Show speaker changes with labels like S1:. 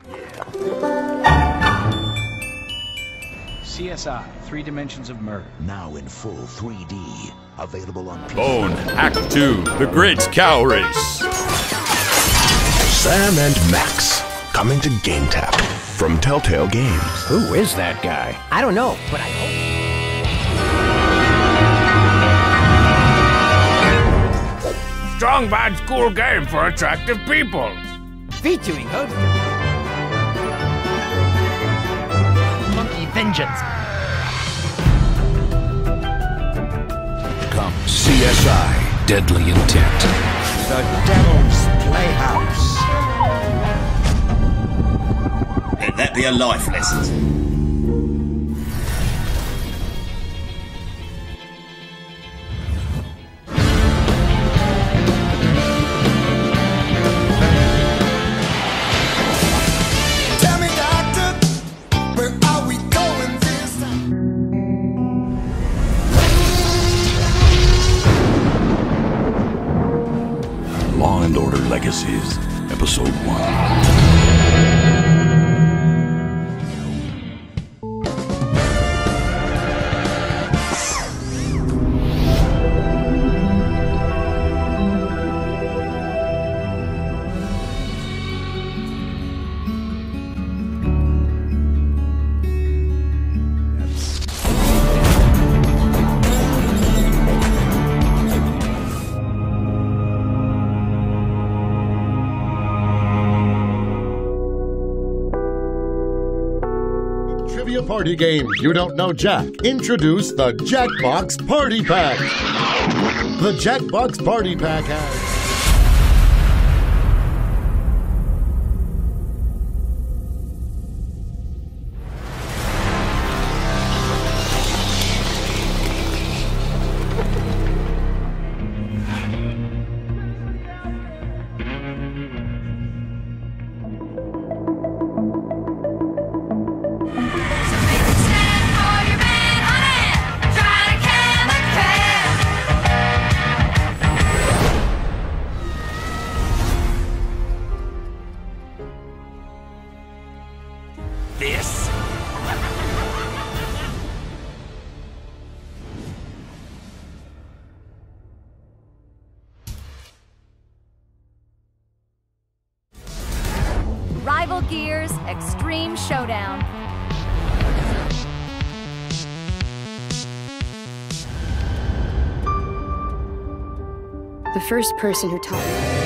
S1: CSI, 3 Dimensions of Murder.
S2: Now in full 3D. Available on PC.
S3: Bone, Act 2, The Great Cow Race.
S4: Sam and Max, coming to GameTap from Telltale Games.
S5: Who is that guy? I don't know, but I hope.
S3: Strong bad school game for attractive people.
S5: Featuring host Monkey Vengeance.
S4: Come CSI, Deadly Intent.
S2: The Devil's Playhouse.
S6: Let that be a life lesson.
S4: Law and Order Legacies, Episode 1.
S7: Trivia party game. You don't know Jack. Introduce the Jackbox Party Pack. The Jackbox Party Pack has...
S3: This?
S8: Rival Gears Extreme Showdown.
S9: The first person who taught me